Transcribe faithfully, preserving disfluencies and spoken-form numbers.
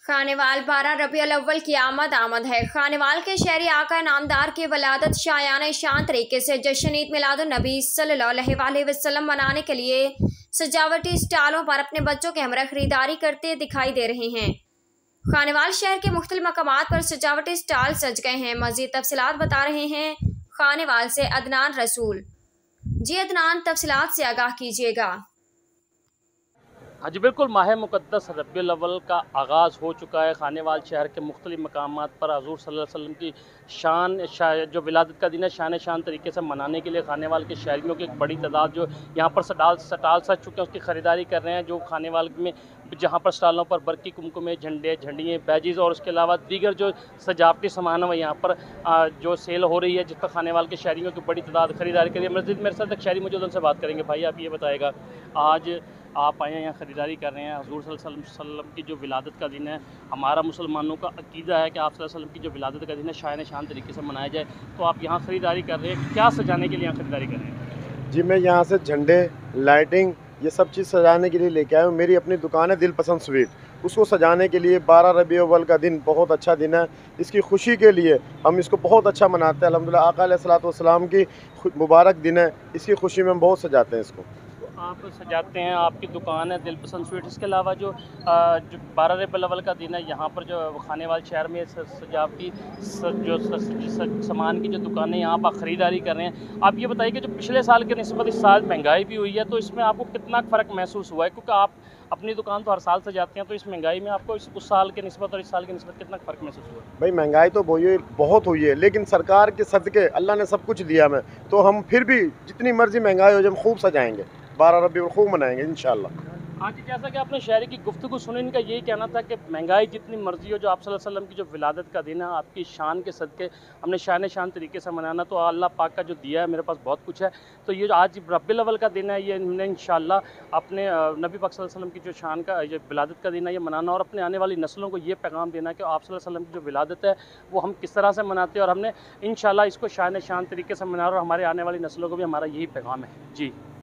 खानेवाल बारह रबीउल अव्वल की आमद आमद है। खानेवाल के शहरी आका नामदार की वलादत शायाना शान तरीके से जश्न ईद मिलादुन नबी सल्लल्लाहु अलैहि वसल्लम मनाने के लिए सजावटी स्टॉलों पर अपने बच्चों के हमरा खरीदारी करते दिखाई दे रहे हैं। खानेवाल शहर के मुख्तलिफ मकामात पर सजावटी स्टॉल सज गए हैं। मज़ीद तफसीलात बता रहे हैं खानेवाल से अदनान रसूल। जी अदनान, तफसीलात से आगाह कीजिएगा। हाँ जी बिल्कुल, माह मुक़द्दस रबीउल अव्वल का आगाज़ हो चुका है। खानेवाल शहर के मुख्तलिफ़ मकामात पर हज़ूर सल्लल्लाहु अलैहि वसल्लम की शान शा जो विलादत का दिन है शान शान तरीके से मनाने के लिए खानेवाल के शहरियों की एक बड़ी तादाद जो यहाँ पर स्टाल स्टाल सज चुके हैं उसकी ख़रीदारी कर रहे हैं। जो खानेवाल में जहाँ पर स्टालों पर बरकी कुमकुमे, झंडे, झंडियाँ, बैजिज़ और उसके अलावा दीगर जो सजावटी सामान है यहाँ पर जो सेल हो रही है, जिस पर खानेवाल के शहरियों की बड़ी तादाद खरीदारी करी है। मस्जिद मेरे साथ एक शहरी मौजूद, उनसे बात करेंगे। भाई आप ये बताएगा, आज आप आए हैं यहाँ ख़रीदारी कर रहे हैं, हज़ूर सल्लल्लाहु अलैहि वसल्लम की जो विलादत का दिन है, हमारा मुसलमानों का अक़ीदा है कि आप सल्लल्लाहु अलैहि वसल्लम की जो विलादत का दिन है शान शान तरीके से मनाया जाए, तो आप यहाँ ख़रीदारी कर रहे हैं, क्या सजाने के लिए यहाँ ख़रीदारी कर रहे हैं? जी, मैं यहाँ से झंडे, लाइटिंग, ये सब चीज़ सजाने के लिए लेके आया हूँ। मेरी अपनी दुकान है दिल पसंद स्वीट, उसको सजाने के लिए बारह रबीउल अव्वल का दिन बहुत अच्छा दिन है। इसकी खुशी के लिए हम इसको बहुत अच्छा मनाते हैं। अल्हम्दुलिल्लाह आका अलैहिस्सलातु वस्सलाम की मुबारक दिन है, इसकी खुशी में हम बहुत सजाते हैं इसको। आप सजाते हैं, आपकी दुकान है दिल पसंद स्वीट, इसके अलावा जो जो बारह रबीउल अव्वल का दिन है यहाँ पर जो खानेवाल शहर में सजावटी जो सामान की जो दुकानें यहाँ पर ख़रीदारी कर रहे हैं, आप ये बताइए कि जो पिछले साल के निस्बत इस साल महंगाई भी हुई है, तो इसमें आपको कितना फ़र्क महसूस हुआ है? क्योंकि आप अपनी दुकान तो हर साल सजाते हैं, तो इस महंगाई में आपको इस उस साल के निस्बत और इस साल के निस्बत कितना फ़र्क महसूस हुआ? भाई महंगाई तो हुई बहुत हुई है, लेकिन सरकार के सदक़े अल्लाह ने सब कुछ दिया हमें, तो हम फिर भी जितनी मर्ज़ी महंगाई हो जाए हम खूब सजाएँगे, बारह रबीउल खूब मनाएंगे इंशाल्लाह। हाँ जी, जैसा कि आपने शहरी की गुफ्तगू सुनी, इनका यही कहना था कि महंगाई जितनी मर्जी हो, जो आप सल्लल्लाहु अलैहि वसल्लम की जो विलादत का दिन है, आपकी शान के सदक़े हमने शान शान तरीके से मनाना, तो अल्लाह पाक का जो दिया है, मेरे पास बहुत कुछ है। तो ये आज रबीउल अव्वल का दिन है, ये हमने इंशाल्लाह अपने नबी पाक सल्लल्लाहु अलैहि वसल्लम की जो शान का ये विलादत का दिन है, ये मनाना और अपने आने वाली नस्लों को ये पैगाम देना कि आप सल्लल्लाहु अलैहि वसल्लम की जो विलादत है वो हम किस तरह से मनाते हैं, और हमने इंशाल्लाह इसको शान शान तरीके से मना और हमारे आने वाली नस्लों को भी हमारा यही पैगाम है। जी।